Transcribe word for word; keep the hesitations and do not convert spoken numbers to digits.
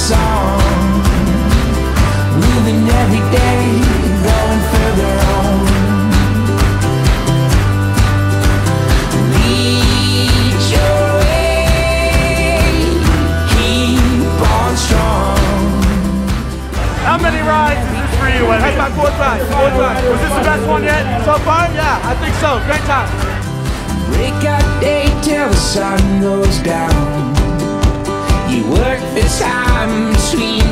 song, moving every day, going further on. Lead your way, keep on strong. How many rides is this for you, Webby? That's my fourth ride. Fourth ride. Was this the best one yet? So far, yeah, I think so. Great time. Break out day till the sun goes down. You work the time between